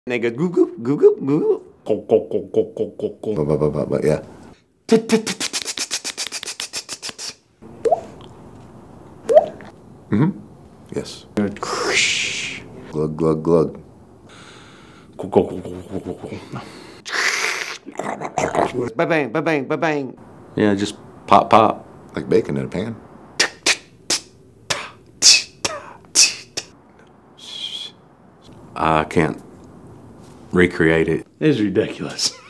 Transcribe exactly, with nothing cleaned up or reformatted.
And they go goo goo goo goo goo goo goo goo goo goo goo goo. But, but, but, but, yeah. Mm-hmm. Yes. Glug, glug, glug. Ba-bang, ba-bang, ba-bang. Yeah, just pop, pop. Like bacon in a pan. I can't recreate it. It's ridiculous.